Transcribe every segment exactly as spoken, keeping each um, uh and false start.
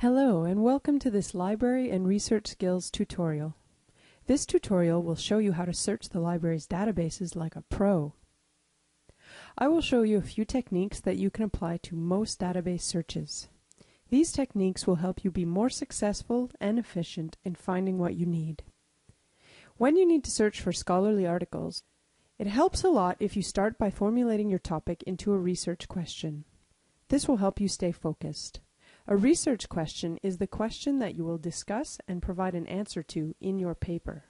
Hello and welcome to this library and research skills tutorial. This tutorial will show you how to search the library's databases like a pro. I will show you a few techniques that you can apply to most database searches. These techniques will help you be more successful and efficient in finding what you need. When you need to search for scholarly articles, it helps a lot if you start by formulating your topic into a research question. This will help you stay focused. A research question is the question that you will discuss and provide an answer to in your paper.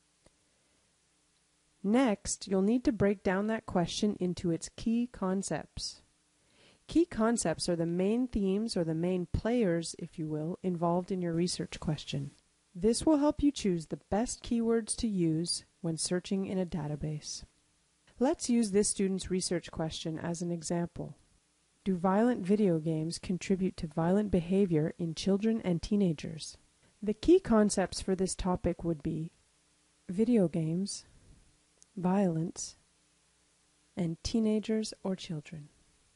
Next, you'll need to break down that question into its key concepts. Key concepts are the main themes or the main players, if you will, involved in your research question. This will help you choose the best keywords to use when searching in a database. Let's use this student's research question as an example. Do violent video games contribute to violent behavior in children and teenagers? The key concepts for this topic would be video games, violence, and teenagers or children.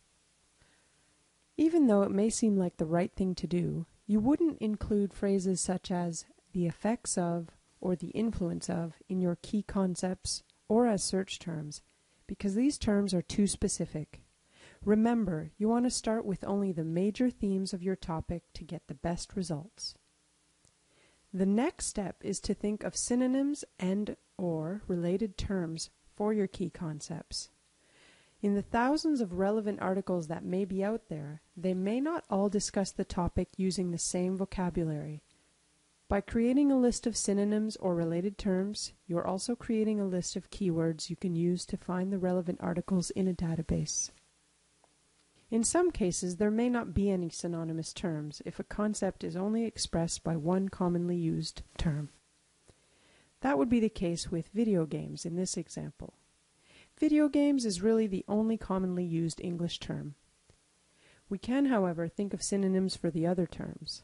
Even though it may seem like the right thing to do, you wouldn't include phrases such as the effects of or the influence of in your key concepts or as search terms, because these terms are too specific. Remember, you want to start with only the major themes of your topic to get the best results. The next step is to think of synonyms and or related terms for your key concepts. In the thousands of relevant articles that may be out there, they may not all discuss the topic using the same vocabulary. By creating a list of synonyms or related terms, you are also creating a list of keywords you can use to find the relevant articles in a database. In some cases, there may not be any synonymous terms if a concept is only expressed by one commonly used term. That would be the case with video games in this example. Video games is really the only commonly used English term. We can, however, think of synonyms for the other terms.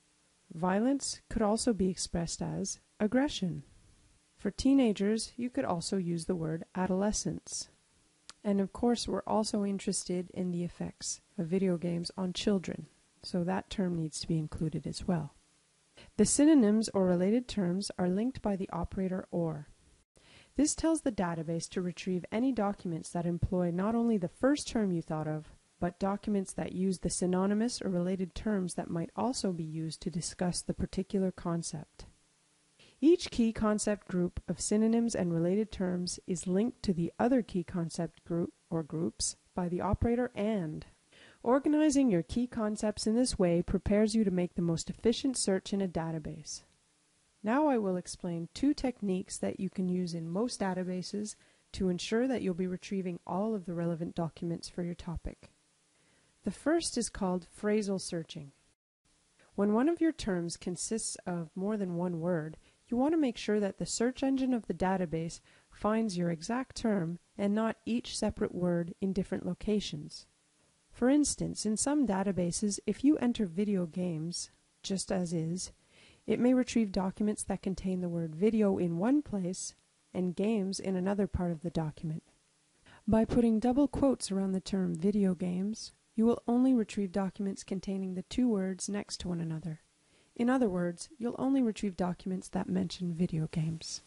Violence could also be expressed as aggression. For teenagers, you could also use the word adolescence. And of course, we're also interested in the effects of video games on children, so that term needs to be included as well. The synonyms or related terms are linked by the operator OR. This tells the database to retrieve any documents that employ not only the first term you thought of, but documents that use the synonymous or related terms that might also be used to discuss the particular concept. Each key concept group of synonyms and related terms is linked to the other key concept group or groups by the operator AND. Organizing your key concepts in this way prepares you to make the most efficient search in a database. Now I will explain two techniques that you can use in most databases to ensure that you'll be retrieving all of the relevant documents for your topic. The first is called phrasal searching. When one of your terms consists of more than one word, you want to make sure that the search engine of the database finds your exact term and not each separate word in different locations. For instance, in some databases, if you enter video games, just as is, it may retrieve documents that contain the word video in one place and games in another part of the document. By putting double quotes around the term video games, you will only retrieve documents containing the two words next to one another. In other words, you'll only retrieve documents that mention video games.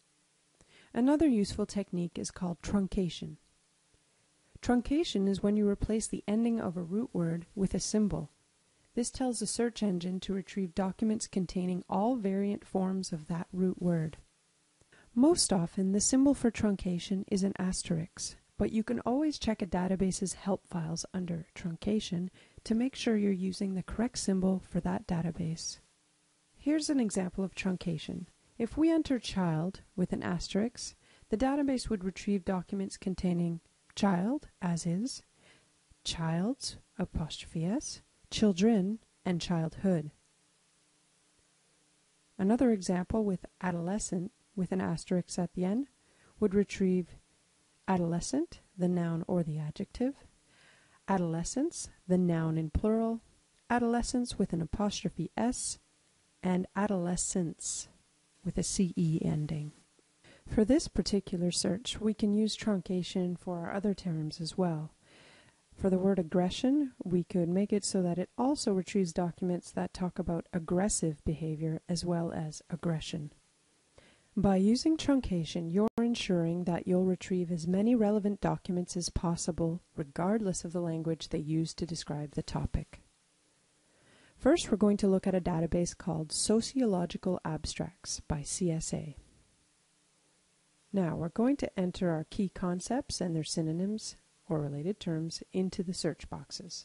Another useful technique is called truncation. Truncation is when you replace the ending of a root word with a symbol. This tells the search engine to retrieve documents containing all variant forms of that root word. Most often, the symbol for truncation is an asterisk, but you can always check a database's help files under truncation to make sure you're using the correct symbol for that database. Here's an example of truncation. If we enter child with an asterisk, the database would retrieve documents containing child, as is, child's, apostrophe s, children, and childhood. Another example with adolescent with an asterisk at the end would retrieve adolescent, the noun or the adjective, adolescents, the noun in plural, adolescents with an apostrophe s, and adolescents with a C E ending. For this particular search, we can use truncation for our other terms as well. For the word aggression, we could make it so that it also retrieves documents that talk about aggressive behavior as well as aggression. By using truncation, you're ensuring that you'll retrieve as many relevant documents as possible, regardless of the language they use to describe the topic. First, we're going to look at a database called Sociological Abstracts by C S A. Now, we're going to enter our key concepts and their synonyms or related terms into the search boxes.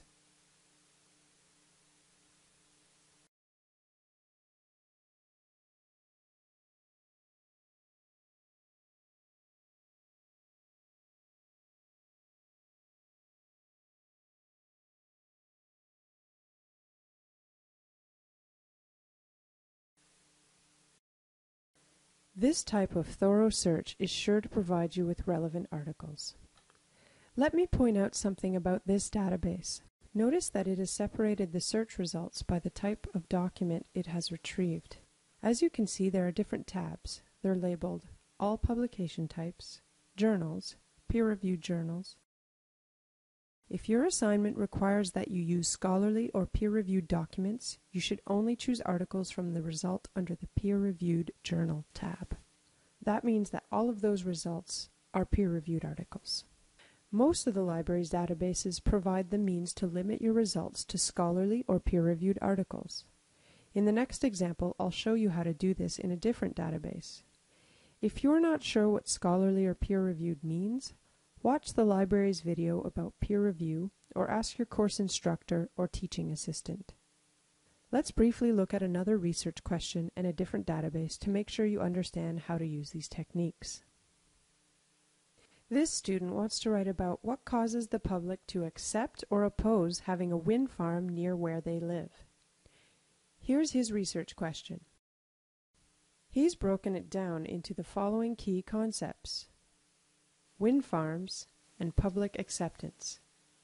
This type of thorough search is sure to provide you with relevant articles. Let me point out something about this database. Notice that it has separated the search results by the type of document it has retrieved. As you can see, there are different tabs. They're labeled All Publication Types, Journals, Peer-Reviewed Journals. If your assignment requires that you use scholarly or peer-reviewed documents, you should only choose articles from the result under the Peer-Reviewed Journal tab. That means that all of those results are peer-reviewed articles. Most of the library's databases provide the means to limit your results to scholarly or peer-reviewed articles. In the next example, I'll show you how to do this in a different database. If you're not sure what scholarly or peer-reviewed means, watch the library's video about peer review or ask your course instructor or teaching assistant. Let's briefly look at another research question and a different database to make sure you understand how to use these techniques. This student wants to write about what causes the public to accept or oppose having a wind farm near where they live. Here's his research question. He's broken it down into the following key concepts: wind farms and public acceptance.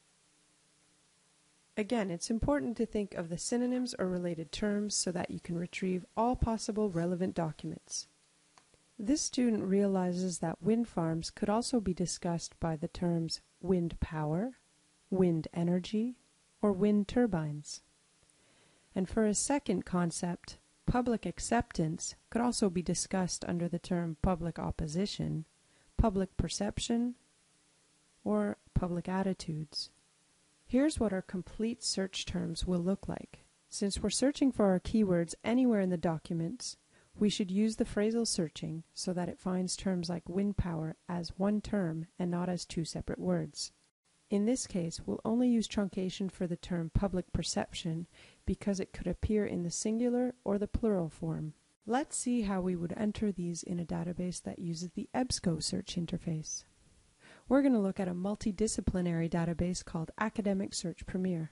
Again, it's important to think of the synonyms or related terms so that you can retrieve all possible relevant documents. This student realizes that wind farms could also be discussed by the terms wind power, wind energy, or wind turbines. And for a second concept, public acceptance could also be discussed under the term public opposition, public perception, or public attitudes. Here's what our complete search terms will look like. Since we're searching for our keywords anywhere in the documents, we should use the phrasal searching so that it finds terms like wind power as one term and not as two separate words. In this case, we'll only use truncation for the term public perception because it could appear in the singular or the plural form. Let's see how we would enter these in a database that uses the EBSCO search interface. We're going to look at a multidisciplinary database called Academic Search Premier.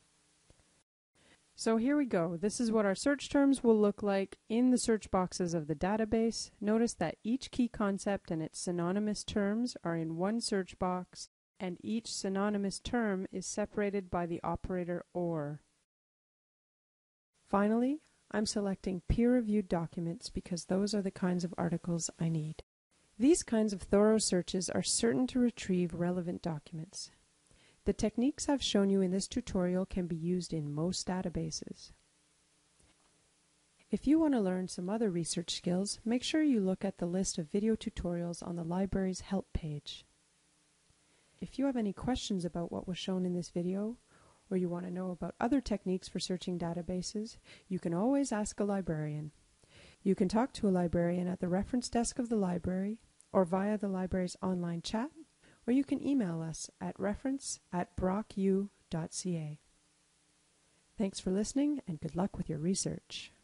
So here we go. This is what our search terms will look like in the search boxes of the database. Notice that each key concept and its synonymous terms are in one search box, and each synonymous term is separated by the operator OR. Finally, I'm selecting peer-reviewed documents because those are the kinds of articles I need. These kinds of thorough searches are certain to retrieve relevant documents. The techniques I've shown you in this tutorial can be used in most databases. If you want to learn some other research skills, make sure you look at the list of video tutorials on the library's help page. If you have any questions about what was shown in this video, or you want to know about other techniques for searching databases, you can always ask a librarian. You can talk to a librarian at the reference desk of the library, or via the library's online chat, or you can email us at reference at brock u dot c a. Thanks for listening, and good luck with your research.